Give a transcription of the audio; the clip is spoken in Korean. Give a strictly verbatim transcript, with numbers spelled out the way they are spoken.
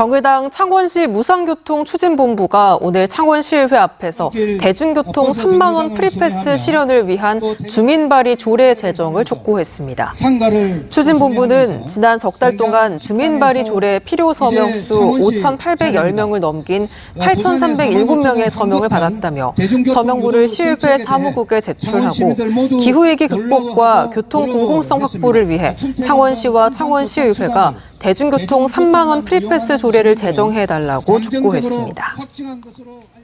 정의당 창원시 무상교통추진본부가 오늘 창원시의회 앞에서 대중교통 삼만 원 프리패스 실현을 위한 주민발의 조례 제정을 촉구했습니다. 추진본부는 지난 석 달 동안 주민발의 조례 필요 서명수 오천팔백십 명을 넘긴 팔천삼백칠 명의 서명을 받았다며 서명부를 시의회 사무국에 제출하고 기후위기 극복과 교통 공공성 확보를 위해 창원시와 창원시의회가 대중교통 삼만 원 프리패스 조례를 제정해달라고 촉구했습니다.